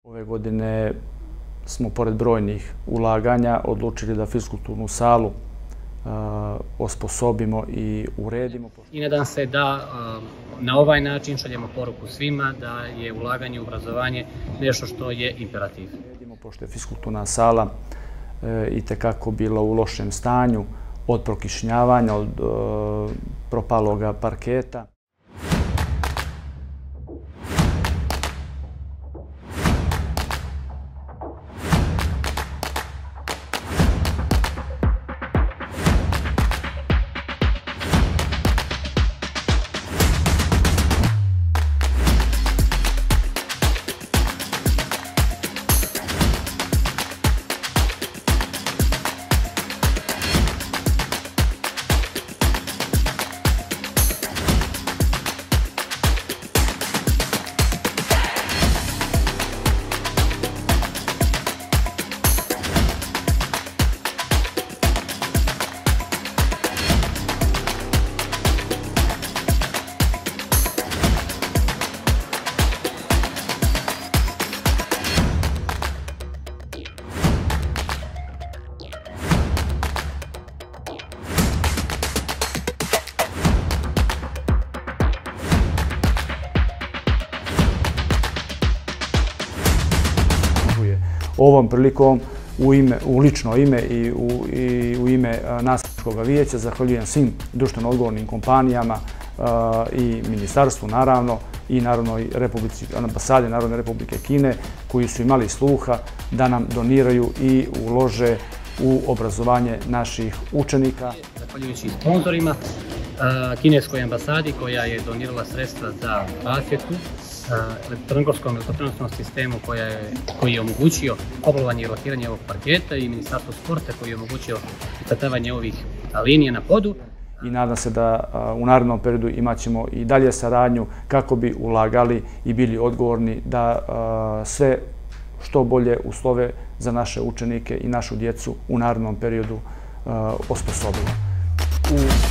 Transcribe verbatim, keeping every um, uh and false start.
Ove godine smo, pored brojnih ulaganja, odlučili da fiskulturnu salu osposobimo i uredimo. I nadam se da na ovaj način šaljemo poruku svima da je ulaganje u obrazovanje nešto što je imperativ. Pošto je fiskulturna sala itekako bila u lošem stanju od prokišnjavanja, od propaloga parketa. Ovom prilikom u lično ime i u ime nastavničkog vijeća zahvaljujem svim društveno odgovornim kompanijama i ministarstvu, naravno, i ambasadi Narodne Republike Kine, koji su imali sluha da nam doniraju i ulože u obrazovanje naših učenika. Zahvaljujući sponzorima, kineskoj ambasadi koja je donirala sredstva za rasvjetu, trnkovskom elektroprenosom sistemu koji je omogućio oblovanje i rotiranje ovog parketa i Ministarstvo sporta koji je omogućio zacrtavanje ovih linija na podu. I nadam se da u narednom periodu imat ćemo i dalje saradnju kako bi ulagali i bili odgovorni da sve što bolje uslove za naše učenike i našu djecu u narednom periodu osposobimo.